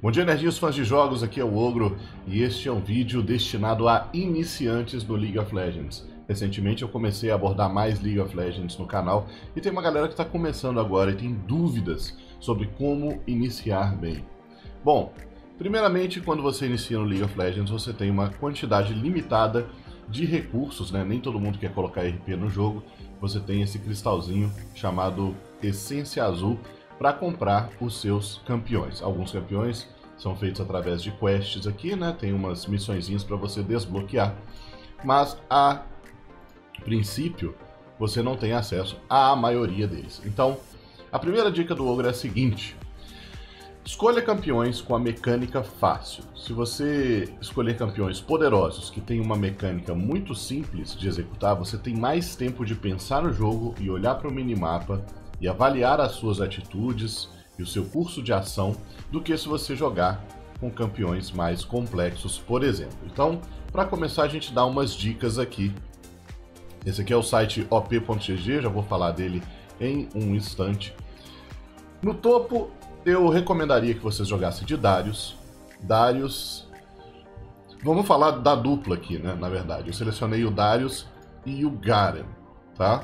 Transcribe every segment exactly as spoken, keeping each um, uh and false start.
Bom dia, nerdinhos, fãs de jogos, aqui é o Ogro e este é um vídeo destinado a iniciantes do League of Legends. Recentemente eu comecei a abordar mais League of Legends no canal e tem uma galera que está começando agora e tem dúvidas sobre como iniciar bem. Bom, primeiramente, quando você inicia no League of Legends, você tem uma quantidade limitada de recursos, né? Nem todo mundo quer colocar R P no jogo. Você tem esse cristalzinho chamado Essência Azul para comprar os seus campeões. Alguns campeões são feitos através de quests aqui, né? Tem umas missõezinhas para você desbloquear, mas a princípio você não tem acesso à maioria deles. Então, a primeira dica do Ogro é a seguinte: escolha campeões com a mecânica fácil. Se você escolher campeões poderosos que têm uma mecânica muito simples de executar, você tem mais tempo de pensar no jogo e olhar para o minimapa e avaliar as suas atitudes e o seu curso de ação do que se você jogar com campeões mais complexos, por exemplo. Então, para começar, a gente dá umas dicas aqui. Esse aqui é o site O P ponto G G, já vou falar dele em um instante. No topo, eu recomendaria que vocês jogassem de Darius. Darius... Vamos falar da dupla aqui, né? Na verdade, eu selecionei o Darius e o Garen, tá?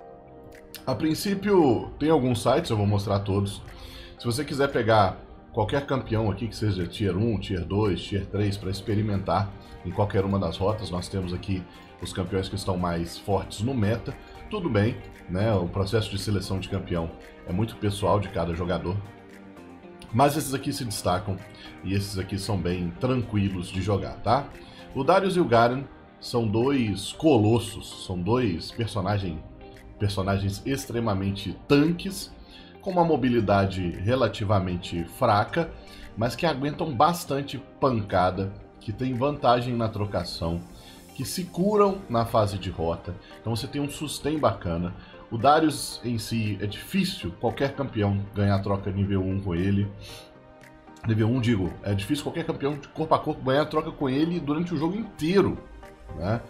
A princípio, tem alguns sites, eu vou mostrar todos. Se você quiser pegar qualquer campeão aqui, que seja Tier um, Tier dois, Tier três, para experimentar em qualquer uma das rotas, nós temos aqui os campeões que estão mais fortes no meta. Tudo bem, né? O processo de seleção de campeão é muito pessoal de cada jogador. Mas esses aqui se destacam e esses aqui são bem tranquilos de jogar, tá? O Darius e o Garen são dois colossos, são dois personagens, personagens extremamente tanques, com uma mobilidade relativamente fraca, mas que aguentam bastante pancada, que tem vantagem na trocação, que se curam na fase de rota, então você tem um sustain bacana. O Darius em si é difícil qualquer campeão ganhar troca nível um com ele. Nível um, digo, é difícil qualquer campeão de corpo a corpo ganhar troca com ele durante o jogo inteiro, né?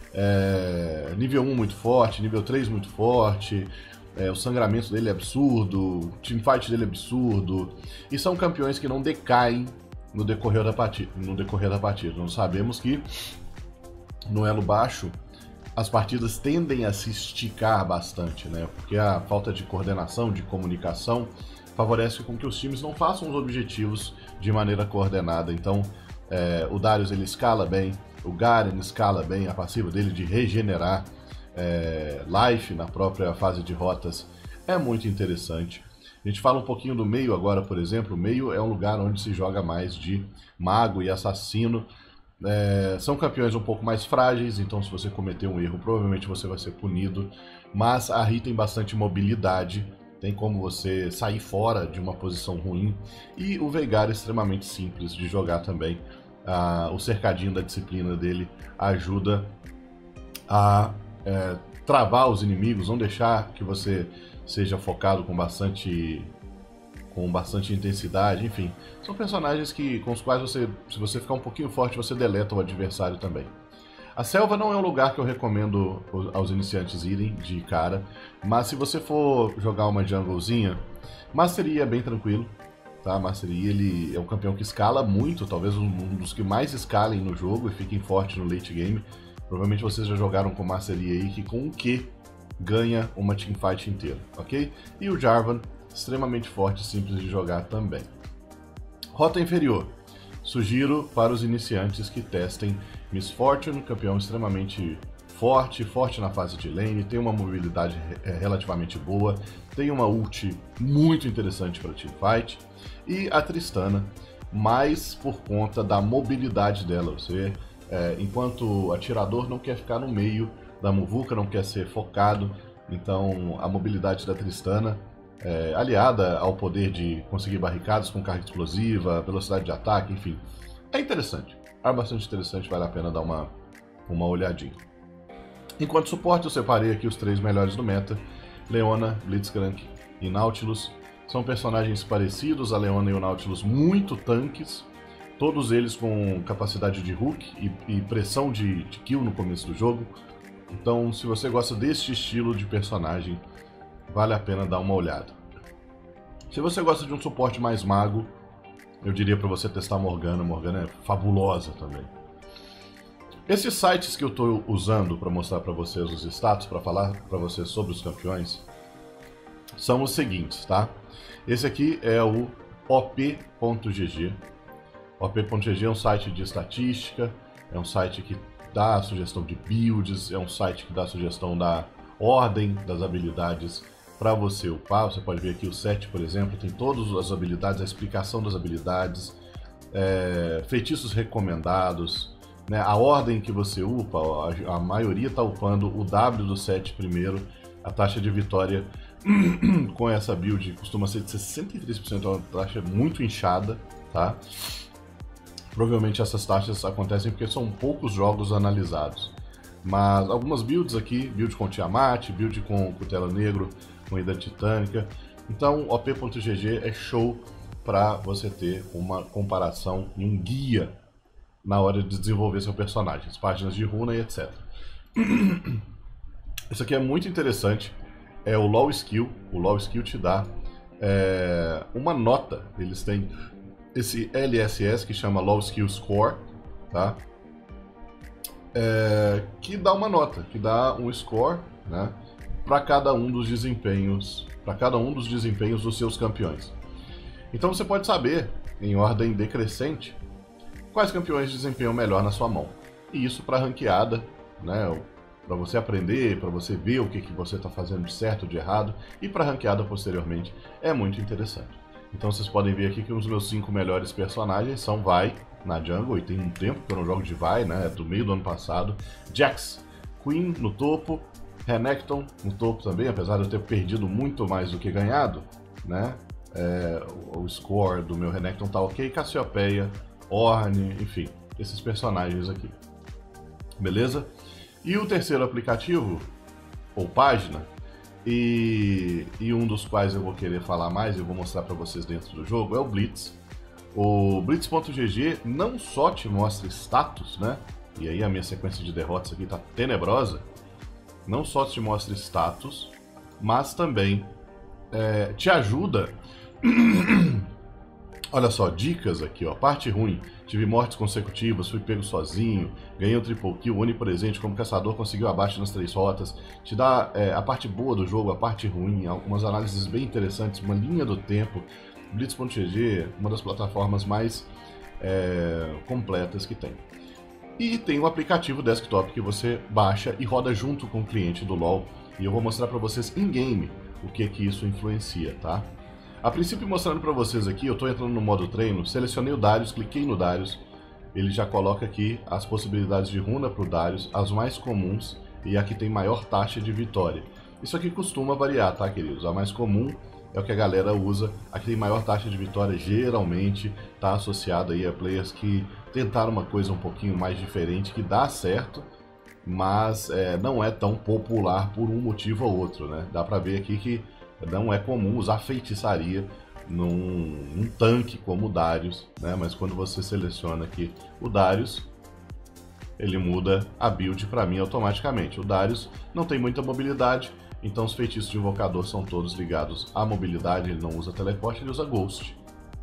É, nível um muito forte, nível três muito forte, é, o sangramento dele é absurdo, o teamfight dele é absurdo, e são campeões que não decaem no decorrer da partida. No decorrer da partida. Nós sabemos que no elo baixo as partidas tendem a se esticar bastante, né? Porque a falta de coordenação, de comunicação, favorece com que os times não façam os objetivos de maneira coordenada. Então, é, o Darius ele escala bem, o Garen escala bem, a passiva dele de regenerar é, life na própria fase de rotas é muito interessante. A gente fala um pouquinho do meio agora, por exemplo. O meio é um lugar onde se joga mais de mago e assassino. É, são campeões um pouco mais frágeis, então se você cometer um erro, provavelmente você vai ser punido, mas a Ri tem bastante mobilidade, tem como você sair fora de uma posição ruim, e o Veigar é extremamente simples de jogar também. Ah, o cercadinho da disciplina dele ajuda a é, travar os inimigos, não deixar que você seja focado com bastante... com bastante intensidade, enfim. São personagens que, com os quais você, se você ficar um pouquinho forte, você deleta o adversário também. A selva não é um lugar que eu recomendo aos iniciantes irem de cara, mas se você for jogar uma junglezinha, Mastery é bem tranquilo, tá? Mastery ele é um campeão que escala muito, talvez um dos que mais escalem no jogo e fiquem forte no late game. Provavelmente vocês já jogaram com Mastery aí, que com o Q ganha uma teamfight inteira, ok? E o Jarvan, extremamente forte e simples de jogar também. Rota inferior. Sugiro para os iniciantes que testem Miss Fortune, campeão extremamente forte, forte na fase de lane, tem uma mobilidade relativamente boa, tem uma ult muito interessante para teamfight, e a Tristana, mais por conta da mobilidade dela. Você, é, enquanto atirador, não quer ficar no meio da muvuca, não quer ser focado, então a mobilidade da Tristana, É, aliada ao poder de conseguir barricadas com carga explosiva, velocidade de ataque, enfim, é interessante. É bastante interessante, vale a pena dar uma, uma olhadinha. Enquanto suporte, eu separei aqui os três melhores do meta: Leona, Blitzcrank e Nautilus. São personagens parecidos, a Leona e o Nautilus muito tanques, todos eles com capacidade de hook e, e pressão de, de kill no começo do jogo. Então, se você gosta deste estilo de personagem, vale a pena dar uma olhada. Se você gosta de um suporte mais mago, eu diria para você testar a Morgana. A Morgana é fabulosa também. Esses sites que eu estou usando para mostrar para vocês os status, para falar para vocês sobre os campeões, são os seguintes, tá? Esse aqui é o O P ponto G G. O P ponto G G é um site de estatística, é um site que dá a sugestão de builds, é um site que dá a sugestão da ordem das habilidades para você upar. Você pode ver aqui o set, por exemplo, tem todas as habilidades, a explicação das habilidades, é, feitiços recomendados, né, a ordem que você upa. A, a maioria está upando o W do set primeiro. A taxa de vitória com essa build costuma ser de sessenta e três por cento, é uma taxa muito inchada, tá? Provavelmente essas taxas acontecem porque são poucos jogos analisados. Mas algumas builds aqui, build com Tiamat, build com Cutelo Negro, com Hidra Titânica. Então, O P ponto G G é show para você ter uma comparação e um guia na hora de desenvolver seu personagem, as páginas de runa e etcétera. Isso aqui é muito interessante, é o Low Skill. O Low Skill te dá é, uma nota. Eles têm esse L S S que chama Low Skill Score, tá? É, que dá uma nota, que dá um score, né, para cada um dos desempenhos, para cada um dos desempenhos dos seus campeões. Então você pode saber, em ordem decrescente, quais campeões desempenham melhor na sua mão. E isso para ranqueada, né, para você aprender, para você ver o que, que você está fazendo de certo ou de errado, e para ranqueada posteriormente, é muito interessante. Então vocês podem ver aqui que os meus cinco melhores personagens são Vi na jungle, e tem um tempo que eu não jogo de Vi, né, é do meio do ano passado. Jax, Queen no topo, Renekton no topo também, apesar de eu ter perdido muito mais do que ganhado, né, é, o score do meu Renekton tá ok. Cassiopeia, Ornn, enfim, esses personagens aqui. Beleza? E o terceiro aplicativo, ou página, e, e um dos quais eu vou querer falar mais e vou mostrar para vocês dentro do jogo, é o Blitz. O Blitz ponto G G não só te mostra status, né? E aí a minha sequência de derrotas aqui tá tenebrosa. Não só te mostra status, mas também é, te ajuda. Olha só, dicas aqui, ó. Parte ruim: tive mortes consecutivas, fui pego sozinho, ganhei um triple kill, onipresente, como caçador conseguiu abaixo nas três rotas. Te dá é, a parte boa do jogo, a parte ruim, algumas análises bem interessantes, uma linha do tempo. Blitz ponto G G, uma das plataformas mais é, completas que tem. E tem um aplicativo desktop que você baixa e roda junto com o cliente do LoL. E eu vou mostrar para vocês in-game o que que isso influencia, tá? A princípio, mostrando para vocês aqui, eu estou entrando no modo treino, selecionei o Darius, cliquei no Darius, ele já coloca aqui as possibilidades de runa para o Darius, as mais comuns e a que tem maior taxa de vitória. Isso aqui costuma variar, tá, queridos? A mais comum é o que a galera usa, a que tem maior taxa de vitória geralmente está associada aí a players que tentaram uma coisa um pouquinho mais diferente, que dá certo, mas é, não é tão popular por um motivo ou outro, né? Dá para ver aqui que não é comum usar feitiçaria num, num tanque como o Darius, né? Mas quando você seleciona aqui o Darius, ele muda a build para mim automaticamente. O Darius não tem muita mobilidade, então os feitiços de invocador são todos ligados à mobilidade. Ele não usa teleporte, ele usa Ghost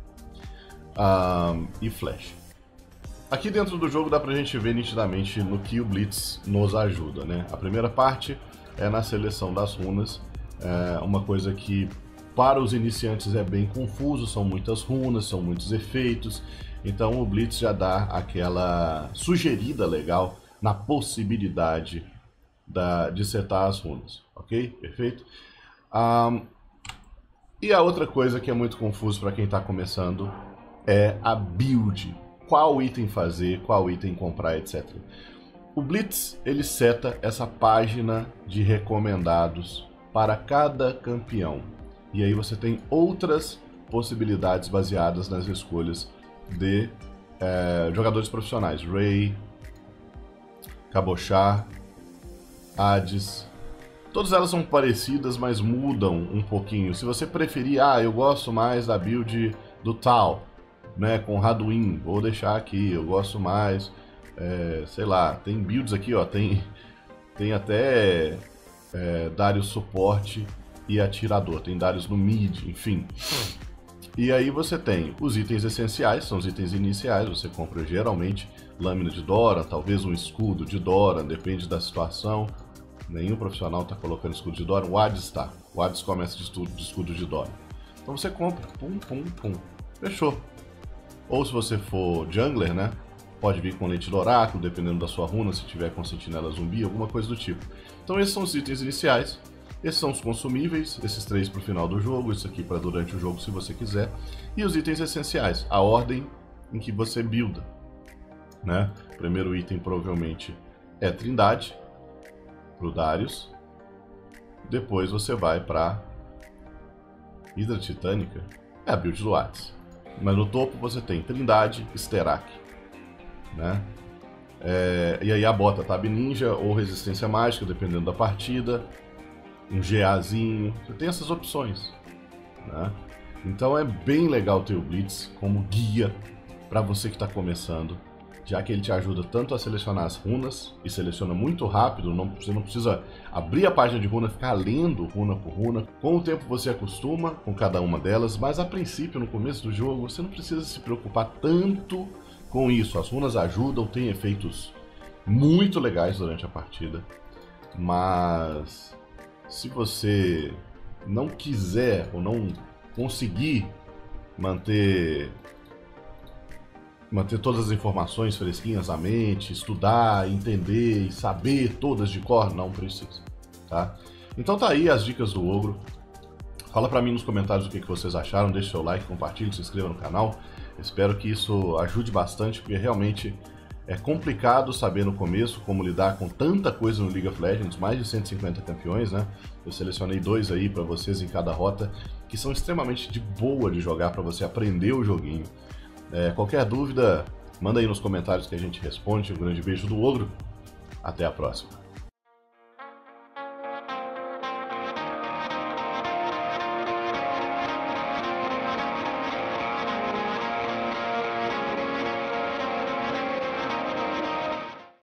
um, e Flash. Aqui dentro do jogo dá pra gente ver nitidamente no que o Blitz nos ajuda, né? A primeira parte é na seleção das runas. É uma coisa que para os iniciantes é bem confuso, são muitas runas, são muitos efeitos, então o Blitz já dá aquela sugerida legal na possibilidade da, de setar as runas, ok? Perfeito? Um, e a outra coisa que é muito confuso para quem está começando é a build, qual item fazer, qual item comprar, etcétera. O Blitz, ele seta essa página de recomendados para cada campeão. E aí você tem outras possibilidades baseadas nas escolhas de é, jogadores profissionais. Ray, Cabochard, Hades. Todas elas são parecidas, mas mudam um pouquinho. Se você preferir, ah, eu gosto mais da build do tal, né, com Radwin, vou deixar aqui. Eu gosto mais, é, sei lá, tem builds aqui, ó, tem, tem até... É, Darius suporte e atirador, tem Darius no mid, enfim. E aí você tem os itens essenciais, são os itens iniciais, você compra geralmente lâmina de Doran, talvez um escudo de Doran, depende da situação. Nenhum profissional está colocando escudo de Doran, o Hades está. O Hades começa de, estudo, de escudo de Doran. Então você compra, pum, pum, pum, fechou. Ou se você for jungler, né, pode vir com lente do oráculo, dependendo da sua runa, se tiver com sentinela zumbi, alguma coisa do tipo. Então esses são os itens iniciais, esses são os consumíveis, esses três para o final do jogo, isso aqui para durante o jogo se você quiser. E os itens essenciais, a ordem em que você builda. Né? O primeiro item provavelmente é Trindade, para o Darius. Depois você vai para Hidra Titânica, é a build do Hades. Mas no topo você tem Trindade, Sterak. Né? É, e aí a bota Tab Ninja ou Resistência Mágica, dependendo da partida. Um GAzinho, você tem essas opções. Né? Então é bem legal ter o Blitz como guia para você que está começando, já que ele te ajuda tanto a selecionar as runas, e seleciona muito rápido, não, você não precisa abrir a página de runa, ficar lendo runa por runa. Com o tempo você acostuma com cada uma delas, mas a princípio, no começo do jogo, você não precisa se preocupar tanto com isso. As runas ajudam, tem efeitos muito legais durante a partida, mas se você não quiser ou não conseguir manter manter todas as informações fresquinhas na mente, estudar, entender e saber todas de cor, não precisa, tá? Então tá aí as dicas do Ogro. Fala pra mim nos comentários o que vocês acharam, deixa seu like, compartilhe, se inscreva no canal. Espero que isso ajude bastante, porque realmente é complicado saber no começo como lidar com tanta coisa no League of Legends, mais de cento e cinquenta campeões, né? Eu selecionei dois aí pra vocês em cada rota, que são extremamente de boa de jogar pra você aprender o joguinho. É, qualquer dúvida, manda aí nos comentários que a gente responde. Um grande beijo do Ogro. Até a próxima.